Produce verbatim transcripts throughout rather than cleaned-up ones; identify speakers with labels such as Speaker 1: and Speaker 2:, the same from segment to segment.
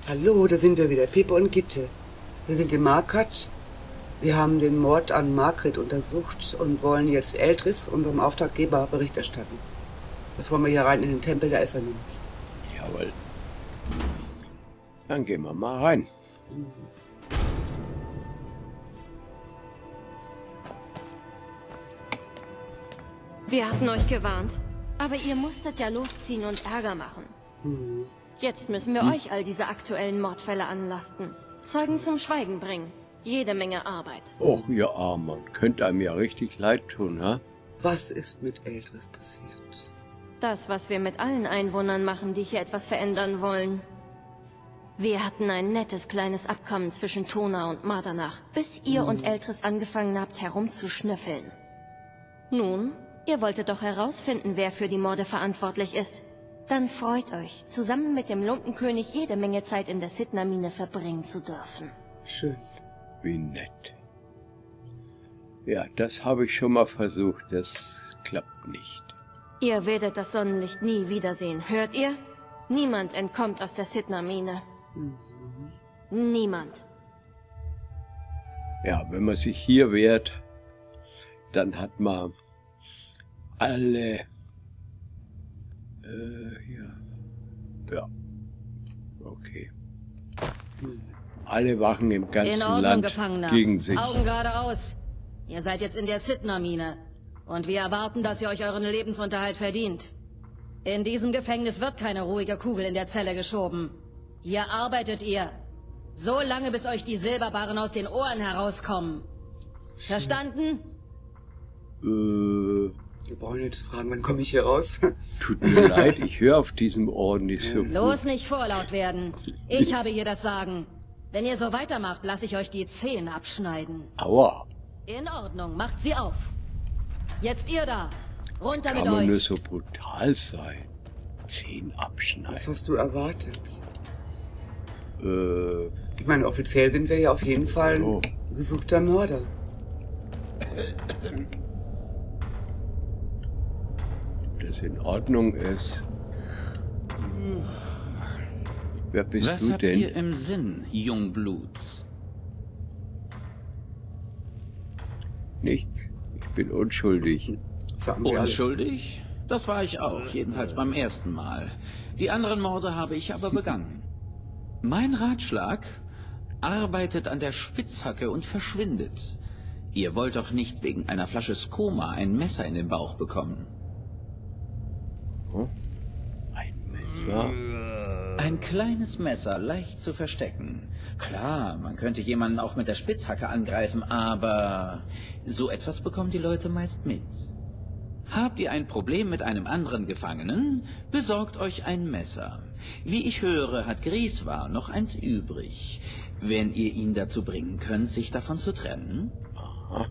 Speaker 1: Hallo, da sind wir wieder, Pepe und Gitte. Wir sind in Markat. Wir haben den Mord an Margret untersucht und wollen jetzt Eltris, unserem Auftraggeber, Bericht erstatten. Bevor wir hier rein in den Tempel, da ist er nämlich.
Speaker 2: Jawohl. Dann gehen wir mal rein.
Speaker 3: Wir hatten euch gewarnt, aber ihr musstet ja losziehen und Ärger machen.
Speaker 1: Mhm.
Speaker 3: Jetzt müssen wir hm. euch all diese aktuellen Mordfälle anlasten. Zeugen zum Schweigen bringen. Jede Menge Arbeit.
Speaker 2: Och, ihr Armer, könnt einem ja richtig leid tun, ha?
Speaker 1: Was ist mit Eltris passiert?
Speaker 3: Das, was wir mit allen Einwohnern machen, die hier etwas verändern wollen. Wir hatten ein nettes kleines Abkommen zwischen Tona und Mardanach, bis ihr hm. und Eltris angefangen habt, herumzuschnüffeln. Nun, ihr wolltet doch herausfinden, wer für die Morde verantwortlich ist. Dann freut euch, zusammen mit dem Lumpenkönig jede Menge Zeit in der Sidna-Mine verbringen zu dürfen.
Speaker 1: Schön.
Speaker 2: Wie nett. Ja, das habe ich schon mal versucht. Das klappt nicht.
Speaker 3: Ihr werdet das Sonnenlicht nie wiedersehen, hört ihr? Niemand entkommt aus der Sidna-Mine. Mhm. Niemand.
Speaker 2: Ja, wenn man sich hier wehrt, dann hat man alle... Äh, ja. Ja. Okay. Hm. Alle Wachen im ganzen
Speaker 4: in Ordnung,
Speaker 2: Land
Speaker 4: Gefangener.
Speaker 2: gegen sich.
Speaker 4: Augen geradeaus. Ihr seid jetzt in der Sidna-Mine. Und wir erwarten, dass ihr euch euren Lebensunterhalt verdient. In diesem Gefängnis wird keine ruhige Kugel in der Zelle geschoben. Hier arbeitet ihr. So lange, bis euch die Silberbarren aus den Ohren herauskommen. Verstanden?
Speaker 2: Äh...
Speaker 1: Wir brauchen jetzt fragen, wann komme ich hier raus?
Speaker 2: Tut mir leid, ich höre auf diesem Ohr nicht so gut.
Speaker 4: Los, nicht vorlaut werden. Ich habe hier das Sagen. Wenn ihr so weitermacht, lasse ich euch die Zehen abschneiden.
Speaker 2: Aua.
Speaker 4: In Ordnung, macht sie auf. Jetzt ihr da. Runter
Speaker 2: Kann
Speaker 4: mit
Speaker 2: man
Speaker 4: euch.
Speaker 2: nur so brutal sein? Zehen abschneiden.
Speaker 1: Was hast du erwartet?
Speaker 2: Äh...
Speaker 1: Ich meine, offiziell sind wir ja auf jeden Fall ein
Speaker 2: oh.
Speaker 1: gesuchter Mörder.
Speaker 2: Das in Ordnung ist. Wer bist
Speaker 5: Was
Speaker 2: du
Speaker 5: habt
Speaker 2: denn?
Speaker 5: ihr im Sinn, Jungblut?
Speaker 2: Nichts. Ich bin unschuldig.
Speaker 1: Sagen wir alle.
Speaker 5: Unschuldig? Das war ich auch, jedenfalls beim ersten Mal. Die anderen Morde habe ich aber begangen. Mein Ratschlag? Arbeitet an der Spitzhacke und verschwindet. Ihr wollt doch nicht wegen einer Flasche Skoma ein Messer in den Bauch bekommen.
Speaker 2: Oh. Ein Messer?
Speaker 5: Ein kleines Messer, leicht zu verstecken. Klar, man könnte jemanden auch mit der Spitzhacke angreifen, aber so etwas bekommen die Leute meist mit. Habt ihr ein Problem mit einem anderen Gefangenen? Besorgt euch ein Messer. Wie ich höre, hat Grieswar noch eins übrig. Wenn ihr ihn dazu bringen könnt, sich davon zu trennen?
Speaker 2: Aha.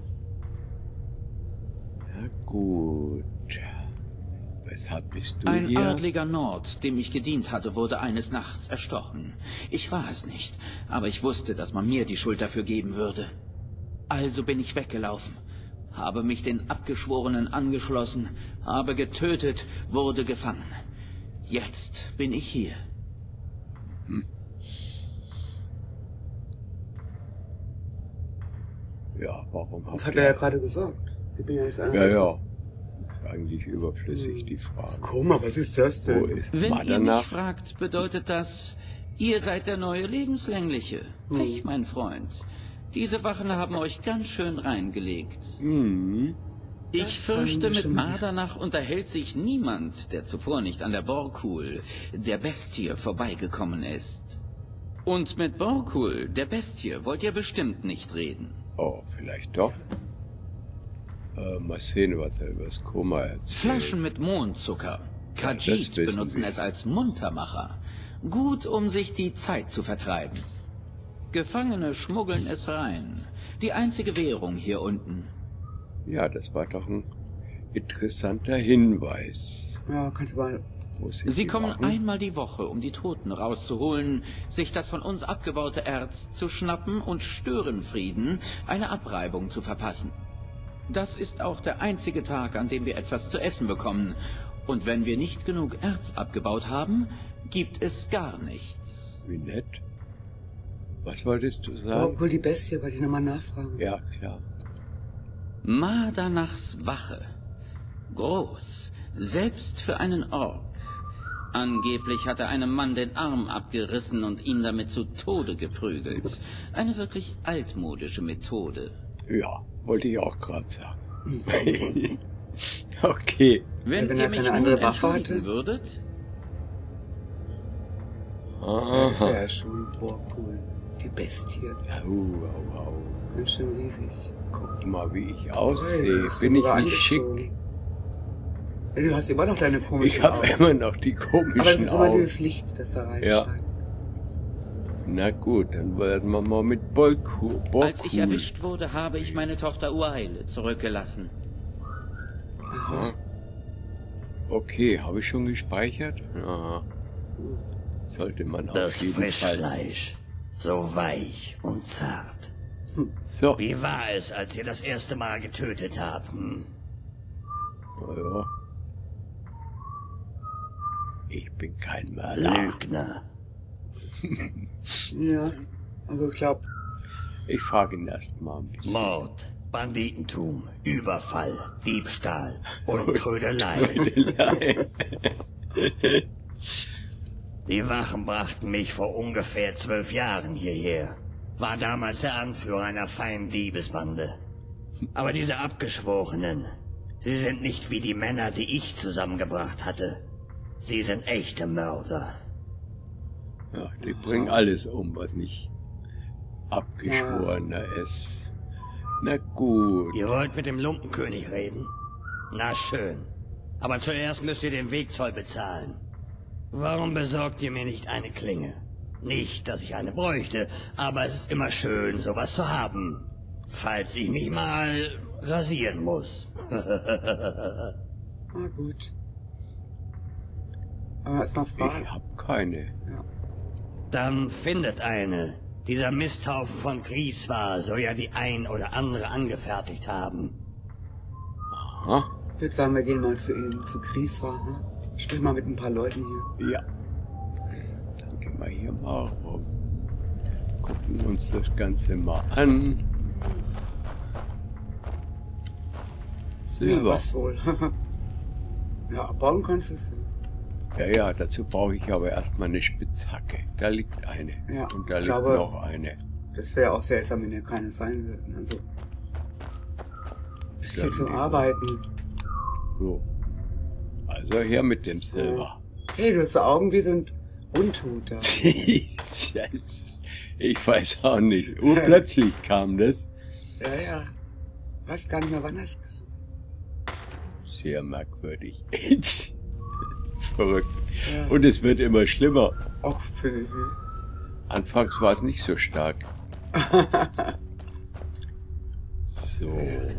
Speaker 2: Ja, gut. Weshalb bist du
Speaker 5: Ein
Speaker 2: hier?
Speaker 5: adliger Nord, dem ich gedient hatte, wurde eines Nachts erstochen. Ich war es nicht, aber ich wusste, dass man mir die Schuld dafür geben würde. Also bin ich weggelaufen, habe mich den Abgeschworenen angeschlossen, habe getötet, wurde gefangen. Jetzt bin ich hier.
Speaker 2: Hm. Ja, warum
Speaker 1: Das hat er ja gerade gesagt. Ich bin ja nicht
Speaker 2: Ja, ja. Eigentlich überflüssig, hm. die Frage.
Speaker 1: Koma, was ist das denn?
Speaker 2: Wo ist
Speaker 5: Wenn
Speaker 2: Mardanach?
Speaker 5: ihr mich fragt, bedeutet das, ihr seid der neue Lebenslängliche.
Speaker 1: Hm.
Speaker 5: Pech, mein Freund. Diese Wachen haben euch ganz schön reingelegt.
Speaker 2: Hm.
Speaker 5: Ich fürchte, mit Mardanach unterhält sich niemand, der zuvor nicht an der Borkul, der Bestie, vorbeigekommen ist. Und mit Borkul, der Bestie, wollt ihr bestimmt nicht reden.
Speaker 2: Oh, vielleicht doch. Äh, mal sehen, was er über das Koma erzählt.
Speaker 5: Flaschen mit Mondzucker. Khajiit
Speaker 2: Ja, das wissen
Speaker 5: benutzen
Speaker 2: wir.
Speaker 5: es als Muntermacher. Gut, um sich die Zeit zu vertreiben. Gefangene schmuggeln es rein. Die einzige Währung hier unten.
Speaker 2: Ja, das war doch ein interessanter Hinweis.
Speaker 1: Ja, kannst du mal...
Speaker 2: Muss ich
Speaker 5: Sie
Speaker 2: die
Speaker 5: kommen
Speaker 2: machen?
Speaker 5: einmal die Woche, um die Toten rauszuholen, sich das von uns abgebaute Erz zu schnappen und Störenfrieden eine Abreibung zu verpassen. Das ist auch der einzige Tag, an dem wir etwas zu essen bekommen. Und wenn wir nicht genug Erz abgebaut haben, gibt es gar nichts.
Speaker 2: Wie nett. Was wolltest du
Speaker 1: Oh,
Speaker 2: sagen?
Speaker 1: wohl die Bestie, wollte ich nochmal nachfragen.
Speaker 2: Ja, klar.
Speaker 5: Mardanachs Wache. Groß, selbst für einen Ork. Angeblich hat er einem Mann den Arm abgerissen und ihn damit zu Tode geprügelt. Eine wirklich altmodische Methode.
Speaker 2: Ja, wollte ich auch gerade sagen. Okay.
Speaker 5: Wenn,
Speaker 1: Wenn
Speaker 5: ihr
Speaker 1: er
Speaker 5: mich
Speaker 1: keine
Speaker 5: nun
Speaker 1: andere Waffe
Speaker 5: entschuldigen
Speaker 1: hatte?
Speaker 5: würdet,
Speaker 1: Ja, das ist
Speaker 2: Aha.
Speaker 1: ja schon, boah, cool. Die Bestie.
Speaker 2: Au, au, au.
Speaker 1: Ganz schön riesig.
Speaker 2: Guck mal, wie ich
Speaker 1: Hey,
Speaker 2: aussehe.
Speaker 1: du bist
Speaker 2: Bin ich
Speaker 1: sogar
Speaker 2: nicht schick?
Speaker 1: angezogen. Ja, du hast immer noch deine komischen
Speaker 2: Ich habe
Speaker 1: Augen.
Speaker 2: immer noch die komischen
Speaker 1: Aber es ist immer
Speaker 2: Augen.
Speaker 1: dieses Licht, das da reinscheint.
Speaker 2: Na gut, dann werden wir mal mit Bolku.
Speaker 5: als ich erwischt wurde, habe ich meine Tochter Uaile zurückgelassen.
Speaker 2: Aha. Okay, habe ich schon gespeichert? Ja. Sollte man auf
Speaker 6: Das
Speaker 2: jeden Fall.
Speaker 6: Frischfleisch, so weich und zart.
Speaker 2: So,
Speaker 6: Wie war es, als ihr das erste Mal getötet habt? Hm?
Speaker 2: na ja. Ich bin kein Mörder.
Speaker 6: Lügner.
Speaker 1: Ja, also ich glaube,
Speaker 2: Ich frage ihn erst mal ein bisschen.
Speaker 6: Mord, Banditentum, Überfall, Diebstahl und Trödelei. Die Wachen brachten mich vor ungefähr zwölf Jahren hierher. War damals der Anführer einer feinen Diebesbande. Aber diese Abgeschworenen, sie sind nicht wie die Männer, die ich zusammengebracht hatte. Sie sind echte Mörder.
Speaker 2: Ja, die bringen alles um, was nicht abgeschworener ist. Na gut.
Speaker 6: Ihr wollt mit dem Lumpenkönig reden? Na schön. Aber zuerst müsst ihr den Wegzoll bezahlen. Warum besorgt ihr mir nicht eine Klinge? Nicht, dass ich eine bräuchte, aber es ist immer schön, sowas zu haben. Falls ich mich mal rasieren muss.
Speaker 1: na gut. Aber erstmal
Speaker 2: Ich
Speaker 1: fragen.
Speaker 2: hab keine.
Speaker 1: Ja.
Speaker 6: Dann findet eine. Dieser Misthaufen von Grieswar soll ja die ein oder andere angefertigt haben.
Speaker 2: Aha.
Speaker 1: Ich würde sagen, wir gehen mal zu ihm, zu Grieswar. Ne? Sprich mal mit ein paar Leuten hier.
Speaker 2: Ja. Dann gehen wir hier mal rum. Gucken uns das Ganze mal an.
Speaker 1: Ja,
Speaker 2: Silber.
Speaker 1: was wohl. Ja, bauen kannst du es.
Speaker 2: Ja, ja, dazu brauche ich aber erstmal eine Spitzhacke. Da liegt eine.
Speaker 1: Ja,
Speaker 2: Und da
Speaker 1: ich
Speaker 2: liegt
Speaker 1: glaube-
Speaker 2: noch eine.
Speaker 1: Das wäre auch seltsam, wenn hier keine sein würden. Also, bist hier
Speaker 2: Dann
Speaker 1: zum
Speaker 2: lieber.
Speaker 1: Arbeiten.
Speaker 2: So. Also her mit dem Silber.
Speaker 1: Hey, du hast so Augen wie so ein Untot da.
Speaker 2: Ich weiß auch nicht. Urplötzlich kam das.
Speaker 1: Ja, ja. Weiß gar nicht mehr, wann das kam.
Speaker 2: Sehr merkwürdig. Verrückt.
Speaker 1: Ja.
Speaker 2: Und es wird immer schlimmer.
Speaker 1: Auch für die.
Speaker 2: Anfangs war es nicht so stark. So.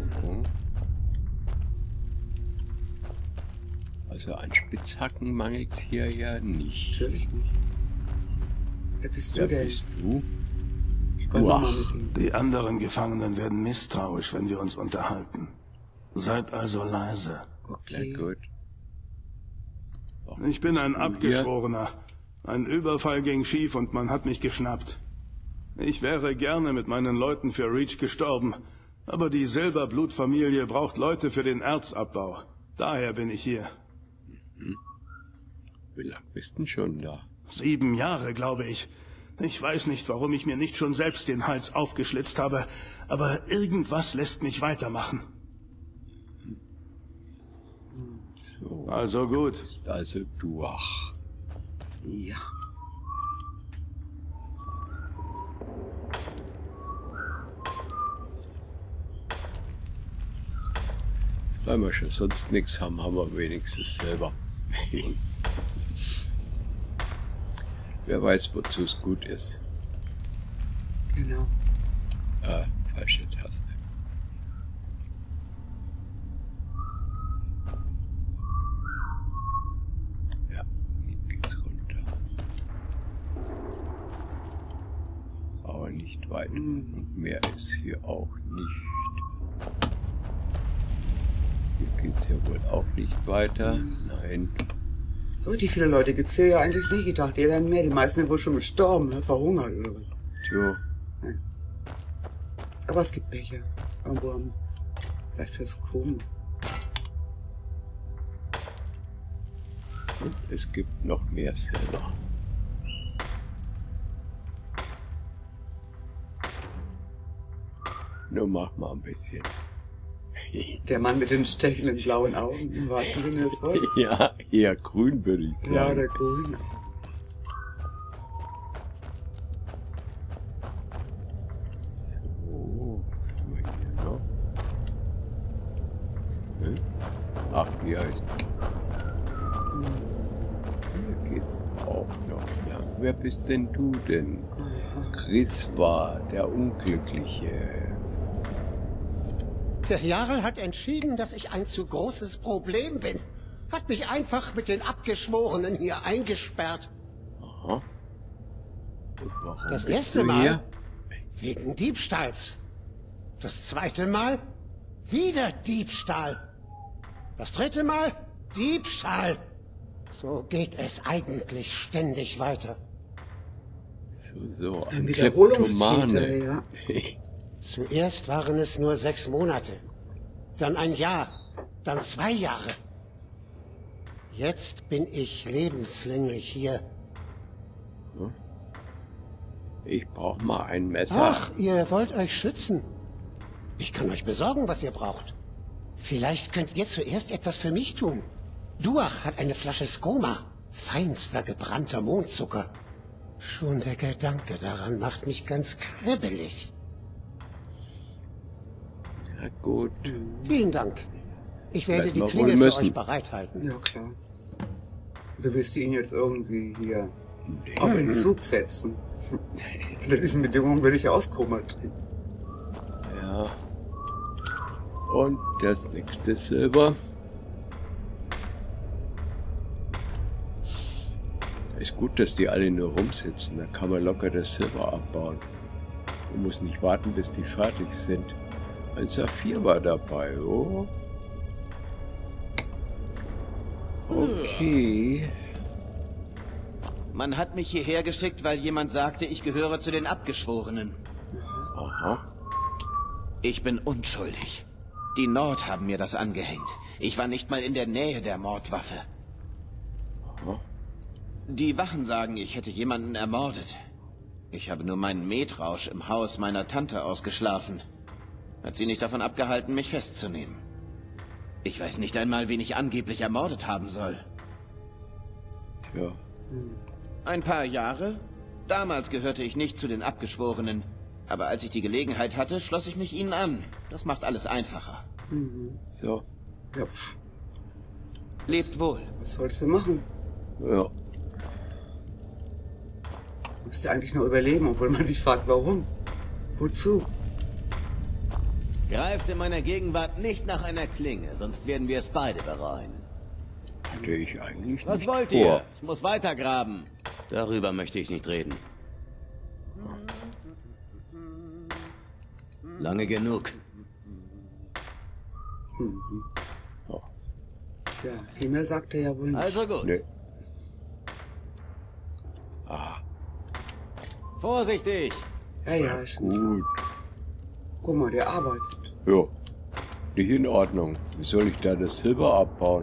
Speaker 2: Also an Spitzhacken mangelt es hier ja nicht.
Speaker 1: Natürlich nicht. Wer bist du
Speaker 2: Wer
Speaker 1: denn?
Speaker 2: bist du?
Speaker 1: Sprich mal
Speaker 2: Uah.
Speaker 1: mit ihm.
Speaker 7: Die anderen Gefangenen werden misstrauisch, wenn wir uns unterhalten. Seid also leise.
Speaker 2: Na
Speaker 1: Okay.
Speaker 2: gut. Warum
Speaker 7: Ich bin
Speaker 2: bist
Speaker 7: ein
Speaker 2: du hier?
Speaker 7: Abgeschworener. Ein Überfall ging schief und man hat mich geschnappt. Ich wäre gerne mit meinen Leuten für Reach gestorben, aber die Silberblutfamilie braucht Leute für den Erzabbau. Daher bin ich hier.
Speaker 2: Wie lang bist du schon da?
Speaker 7: Sieben Jahre, glaube ich. Ich weiß nicht, warum ich mir nicht schon selbst den Hals aufgeschlitzt habe, aber irgendwas lässt mich weitermachen.
Speaker 2: So,
Speaker 7: Also gut.
Speaker 2: ist also durch.
Speaker 1: Ja.
Speaker 2: Weil wir schon sonst nichts haben, haben wir wenigstens selber. Wer weiß, wozu es gut ist.
Speaker 1: Genau.
Speaker 2: Ah, falsche Taste. Ja, hier geht's runter. Aber nicht weit. Und mehr ist hier auch nicht. Hier geht's ja wohl auch nicht weiter. Nein.
Speaker 1: So richtig viele Leute gibt's hier ja eigentlich nicht. Ich dachte, die wären mehr. Die meisten sind wohl schon gestorben, ne? Verhungert oder was.
Speaker 2: Tja.
Speaker 1: Ja. Aber es gibt welche. Irgendwo haben vielleicht fürs Koma.
Speaker 2: Und es gibt noch mehr Silber. Nur mach mal ein bisschen.
Speaker 1: Der Mann mit den stechenden blauen Augen, im wahrsten Sinne des Wortes.
Speaker 2: Ja, eher grün würde ich sagen.
Speaker 1: Ja, oder grün.
Speaker 2: So, was haben wir hier noch? Hm? Ach, hier ist... Hier geht's auch noch lang. Wer bist denn du denn? Griswa, der Unglückliche.
Speaker 8: Der Jarl hat entschieden, dass ich ein zu großes Problem bin. Hat mich einfach mit den Abgeschworenen hier eingesperrt.
Speaker 2: Aha. Und warum
Speaker 8: Das
Speaker 2: bist
Speaker 8: erste
Speaker 2: du
Speaker 8: Mal
Speaker 2: hier?
Speaker 8: wegen Diebstahls. Das zweite Mal wieder Diebstahl. Das dritte Mal Diebstahl. So geht es eigentlich ständig weiter.
Speaker 2: So, so,
Speaker 1: Ein
Speaker 2: ein
Speaker 1: Wiederholungstäter,
Speaker 2: Kleptomane.
Speaker 1: ja.
Speaker 8: Zuerst waren es nur sechs Monate. Dann ein Jahr. Dann zwei Jahre. Jetzt bin ich lebenslänglich hier.
Speaker 2: Ich brauch mal ein Messer.
Speaker 8: Ach, ihr wollt euch schützen. Ich kann euch besorgen, was ihr braucht. Vielleicht könnt ihr zuerst etwas für mich tun. Duach hat eine Flasche Skoma. Feinster gebrannter Mondzucker. Schon der Gedanke daran macht mich ganz kribbelig.
Speaker 2: Ja, gut.
Speaker 8: Vielen Dank. Ich werde
Speaker 2: Werden
Speaker 8: die
Speaker 2: wir
Speaker 8: Klinge
Speaker 2: wohl
Speaker 8: für
Speaker 2: müssen.
Speaker 8: euch bereithalten.
Speaker 1: Ja, klar. Du willst ihn jetzt irgendwie hier
Speaker 2: Nee.
Speaker 1: auf Entzug setzen. Unter diesen Bedingungen würde ich aus Koma treten.
Speaker 2: Ja. Und das nächste Silber. Ist gut, dass die alle nur rumsitzen. Da kann man locker das Silber abbauen. Man muss nicht warten, bis die fertig sind. Ein Saphir war dabei, oh. Okay.
Speaker 9: Man hat mich hierher geschickt, weil jemand sagte, ich gehöre zu den Abgeschworenen.
Speaker 2: Aha.
Speaker 9: Ich bin unschuldig. Die Nord haben mir das angehängt. Ich war nicht mal in der Nähe der Mordwaffe.
Speaker 2: Aha.
Speaker 9: Die Wachen sagen, ich hätte jemanden ermordet. Ich habe nur meinen Metrausch im Haus meiner Tante ausgeschlafen. Hat sie nicht davon abgehalten, mich festzunehmen. Ich weiß nicht einmal, wen ich angeblich ermordet haben soll.
Speaker 2: Tja.
Speaker 9: Ein paar Jahre? Damals gehörte ich nicht zu den Abgeschworenen. Aber als ich die Gelegenheit hatte, schloss ich mich ihnen an. Das macht alles einfacher.
Speaker 2: So.
Speaker 1: Ja, pff,
Speaker 9: Lebt wohl.
Speaker 1: was sollst du machen?
Speaker 2: Ja.
Speaker 1: Du musst ja eigentlich nur überleben, obwohl man sich fragt, warum? Wozu?
Speaker 9: Greift in meiner Gegenwart nicht nach einer Klinge, sonst werden wir es beide bereuen.
Speaker 2: Hatte ich eigentlich
Speaker 9: Was
Speaker 2: nicht
Speaker 9: wollt
Speaker 2: vor.
Speaker 9: ihr? Ich muss weitergraben. Darüber möchte ich nicht reden. Lange genug.
Speaker 1: Tja, viel mehr sagt er ja wohl nicht.
Speaker 9: Also gut.
Speaker 2: Nee. Ah,
Speaker 9: Vorsichtig!
Speaker 1: Ja, ja, ist schon klar.
Speaker 2: gut.
Speaker 1: Guck mal, der arbeitet.
Speaker 2: Ja. Nicht in Ordnung. Wie soll ich da das Silber abbauen?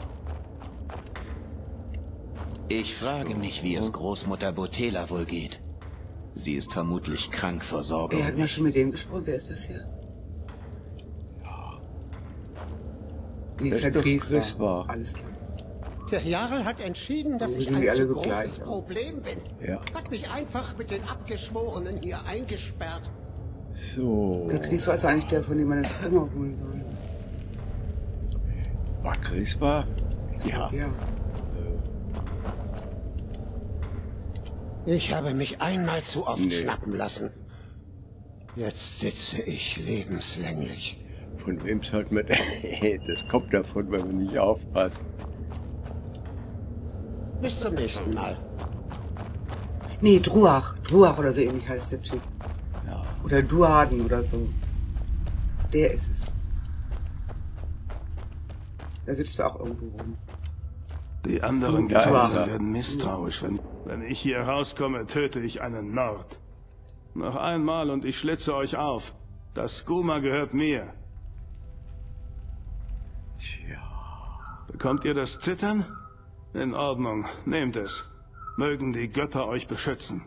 Speaker 9: Ich frage mich, wie es Großmutter Botela wohl geht. Sie ist vermutlich krank vor Sorge.
Speaker 1: Er
Speaker 9: um
Speaker 1: hat mal
Speaker 9: mich.
Speaker 1: schon mit dem gesprochen. Wer ist das hier? Nee,
Speaker 2: Das
Speaker 1: ist ja
Speaker 2: ist doch
Speaker 1: Gries
Speaker 2: Gries
Speaker 1: war.
Speaker 2: war.
Speaker 1: Alles klar.
Speaker 8: Der Jarl hat entschieden, dass
Speaker 1: Wir
Speaker 8: ich
Speaker 1: sind
Speaker 8: ein
Speaker 1: die alle
Speaker 8: zu
Speaker 1: so gleich,
Speaker 8: großes
Speaker 1: ja.
Speaker 8: Problem bin.
Speaker 2: Ja.
Speaker 8: Hat mich einfach mit den Abgeschworenen hier eingesperrt.
Speaker 2: So.
Speaker 1: Der Gries war eigentlich der, von dem man das Zimmer holen soll.
Speaker 2: War Grisba? Ja.
Speaker 1: Ja.
Speaker 8: Ich habe mich einmal zu oft
Speaker 2: Nee.
Speaker 8: schnappen lassen. Jetzt sitze ich lebenslänglich.
Speaker 2: Von wem sollte man... Das kommt davon, wenn man nicht aufpasst.
Speaker 8: Bis zum nächsten Mal.
Speaker 1: Nee, Druach. Druach oder so ähnlich heißt der Typ.
Speaker 2: Ja.
Speaker 1: Oder Duaden oder so. Der ist es. Da sitzt er auch irgendwo rum.
Speaker 7: Die anderen
Speaker 1: Ja,
Speaker 7: Gefangenen
Speaker 1: aber-
Speaker 7: werden misstrauisch. Wenn, wenn ich hier rauskomme, töte ich einen Nord. Noch einmal und ich schlitze euch auf. Das Skooma gehört mir.
Speaker 2: Tja.
Speaker 7: Bekommt ihr das Zittern? In Ordnung, nehmt es. Mögen die Götter euch beschützen.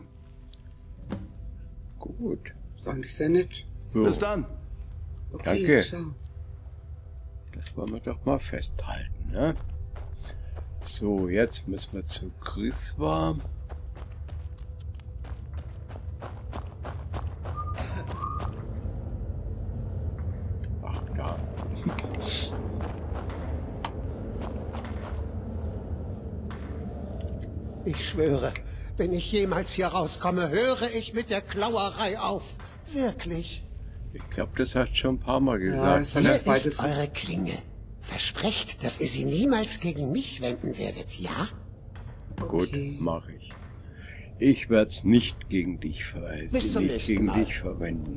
Speaker 2: Gut.
Speaker 1: Ist eigentlich sehr nett.
Speaker 2: So,
Speaker 7: Bis dann.
Speaker 1: Okay,
Speaker 2: Danke.
Speaker 1: ciao.
Speaker 2: das wollen wir doch mal festhalten, ne? So, jetzt müssen wir zu Griswa. Ach, da.
Speaker 8: Ich schwöre, wenn ich jemals hier rauskomme, höre ich mit der Klauerei auf. Wirklich.
Speaker 2: Ich glaube, das hat schon ein paar Mal
Speaker 1: Ja,
Speaker 2: gesagt.
Speaker 1: ist dann
Speaker 8: Hier
Speaker 1: das zweite.
Speaker 8: ist eure Klinge. Versprecht, dass ihr sie niemals gegen mich wenden werdet, ja?
Speaker 2: Gut,
Speaker 1: Okay.
Speaker 2: mache ich. Ich werde es nicht gegen dich verwenden,
Speaker 8: Bis zum
Speaker 2: nicht
Speaker 8: nächsten
Speaker 2: gegen
Speaker 8: Mal.
Speaker 2: dich verwenden.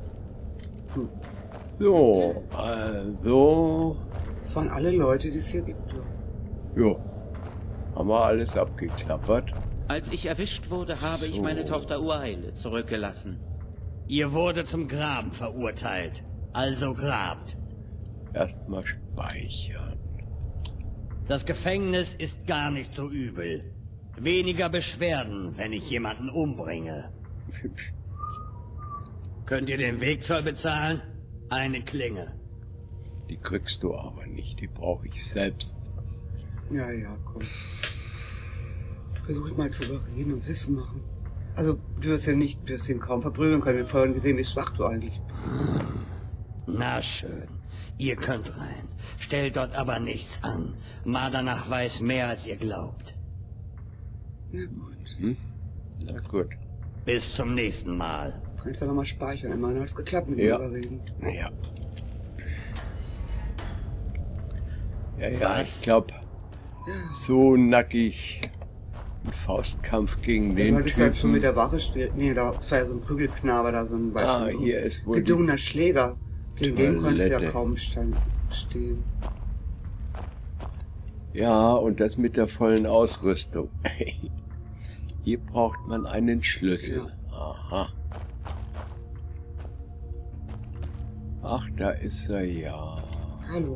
Speaker 2: So, also,
Speaker 1: Das waren alle Leute, die es hier gibt. Ja.
Speaker 2: jo, haben wir alles abgeklappert.
Speaker 5: Als ich erwischt wurde, habe ich
Speaker 2: So.
Speaker 5: meine Tochter Uaile zurückgelassen.
Speaker 6: Ihr wurde zum Graben verurteilt. Also grabt.
Speaker 2: Erstmal speichern.
Speaker 6: Das Gefängnis ist gar nicht so übel. Weniger Beschwerden, wenn ich jemanden umbringe. Könnt ihr den Wegzoll bezahlen? Eine Klinge.
Speaker 2: Die kriegst du aber nicht, die brauche ich selbst.
Speaker 1: Ja, ja, komm. Versuch ich mal zu überreden und Wissen machen. Also, du wirst ja nicht, du wirst ihn kaum verprügeln können. Wir haben vorhin gesehen, wie schwach du eigentlich bist.
Speaker 6: Na schön. Ihr könnt rein. Stellt dort aber nichts an. Madanach weiß mehr, als ihr glaubt.
Speaker 1: Na gut.
Speaker 2: Hm? Na gut.
Speaker 6: Bis zum nächsten Mal.
Speaker 1: Du kannst ja nochmal speichern. Immerhin hat es geklappt mit
Speaker 2: Ja.
Speaker 1: dem Überreden.
Speaker 2: Naja. Ja, ja,
Speaker 6: Was?
Speaker 2: ich glaube, so nackig ein Faustkampf gegen
Speaker 1: Du
Speaker 2: den
Speaker 1: hattest halt schon
Speaker 2: Typen.
Speaker 1: mit der Wache spielt. Nee, da das war ja so ein Prügelknaber da, so ein
Speaker 2: Ah,
Speaker 1: weißt du,
Speaker 2: hier ist wohl die
Speaker 1: gedungener Schläger. Gegen den konntest du ja
Speaker 2: Toilette.
Speaker 1: kaum stand, stehen.
Speaker 2: Ja, und das mit der vollen Ausrüstung. Hier braucht man einen Schlüssel. Aha. Ach, da ist er ja.
Speaker 1: Hallo.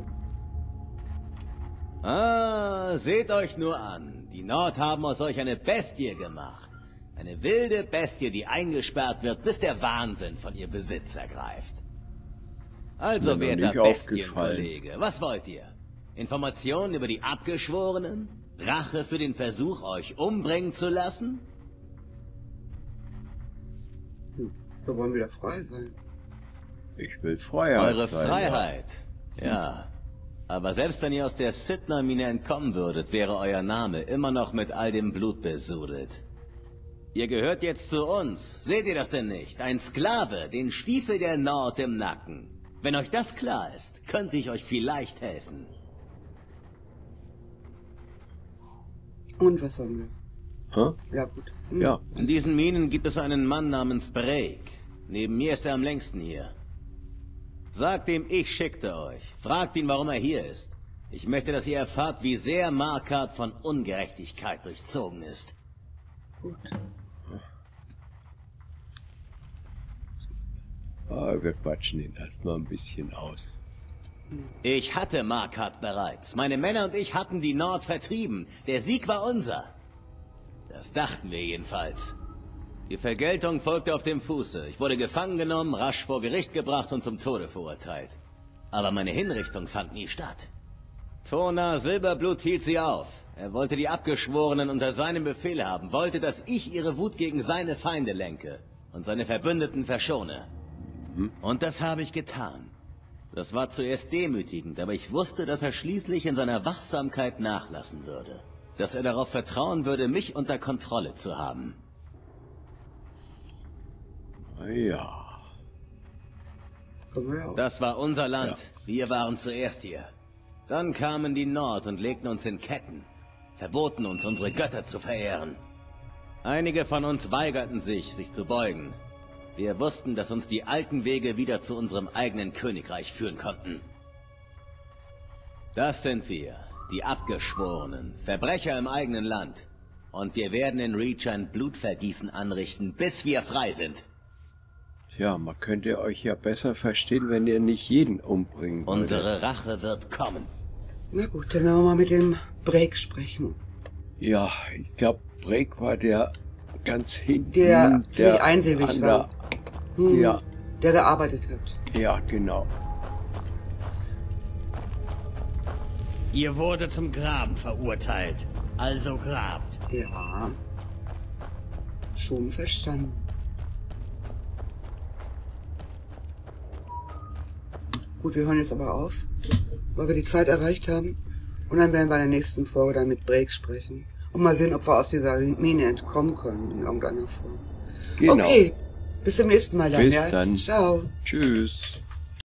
Speaker 9: Ah, seht euch nur an. Die Nord haben aus euch eine Bestie gemacht. Eine wilde Bestie, die eingesperrt wird, bis der Wahnsinn von ihr Besitz ergreift. Also,
Speaker 2: Ist mir noch
Speaker 9: werter
Speaker 2: nicht
Speaker 9: Bestienkollege, was wollt ihr? Informationen über die Abgeschworenen? Rache für den Versuch, euch umbringen zu lassen?
Speaker 1: Hm. Wir wollen wieder frei sein.
Speaker 2: Ich will Freiheit
Speaker 9: Eure
Speaker 2: sein.
Speaker 9: Freiheit, ja. Aber selbst wenn ihr aus der Sithna-Mine entkommen würdet, wäre euer Name immer noch mit all dem Blut besudelt. Ihr gehört jetzt zu uns. Seht ihr das denn nicht? Ein Sklave, den Stiefel der Nord im Nacken. Wenn euch das klar ist, könnte ich euch vielleicht helfen.
Speaker 1: Und was haben wir?
Speaker 2: Hä?
Speaker 1: Ja, gut. Hm.
Speaker 2: Ja,
Speaker 9: In diesen Minen gibt es einen Mann namens Break. Neben mir ist er am längsten hier. Sagt ihm, ich schickte euch. Fragt ihn, warum er hier ist. Ich möchte, dass ihr erfahrt, wie sehr Markart von Ungerechtigkeit durchzogen ist.
Speaker 1: Gut.
Speaker 2: ah, wir quatschen ihn erstmal ein bisschen aus.
Speaker 9: Ich hatte Markart bereits. Meine Männer und ich hatten die Nord vertrieben. Der Sieg war unser. Das dachten wir jedenfalls. Die Vergeltung folgte auf dem Fuße. Ich wurde gefangen genommen, rasch vor Gericht gebracht und zum Tode verurteilt. Aber meine Hinrichtung fand nie statt. Tona Silberblut hielt sie auf. Er wollte die Abgeschworenen unter seinem Befehl haben, wollte, dass ich ihre Wut gegen seine Feinde lenke und seine Verbündeten verschone. Und das habe ich getan. Das war zuerst demütigend, aber ich wusste, dass er schließlich in seiner Wachsamkeit nachlassen würde. Dass er darauf vertrauen würde, mich unter Kontrolle zu haben.
Speaker 2: Na ja.
Speaker 1: Kommen wir ja auch.
Speaker 9: Das war unser Land. Wir waren zuerst hier. Dann kamen die Nord und legten uns in Ketten. Verboten uns, unsere Götter zu verehren. Einige von uns weigerten sich, sich zu beugen. Wir wussten, dass uns die alten Wege wieder zu unserem eigenen Königreich führen konnten. Das sind wir.
Speaker 10: die Abgeschworenen, Verbrecher im eigenen Land. Und wir werden in Reach ein Blutvergießen anrichten, bis wir frei sind.
Speaker 2: Tja, man könnte euch ja besser verstehen, wenn ihr nicht jeden umbringen würdet.
Speaker 10: Unsere Rache wird kommen.
Speaker 1: Na gut, dann werden wir mal mit dem Break sprechen.
Speaker 2: Ja, ich glaube, Break war der ganz hinten.
Speaker 1: Der,
Speaker 2: der
Speaker 1: ziemlich einsilbig war. Hm,
Speaker 2: ja.
Speaker 1: Der gearbeitet hat.
Speaker 2: Ja, genau.
Speaker 6: Ihr wurde zum Graben verurteilt. Also grabt.
Speaker 1: Ja. Schon verstanden. Gut, wir hören jetzt aber auf, weil wir die Zeit erreicht haben. Und dann werden wir in der nächsten Folge dann mit Break sprechen. Und mal sehen, ob wir aus dieser Mine entkommen können in irgendeiner Form.
Speaker 2: Genau.
Speaker 1: Okay, bis zum nächsten Mal dann.
Speaker 2: Bis
Speaker 1: ja?
Speaker 2: dann.
Speaker 1: Ciao.
Speaker 2: Tschüss.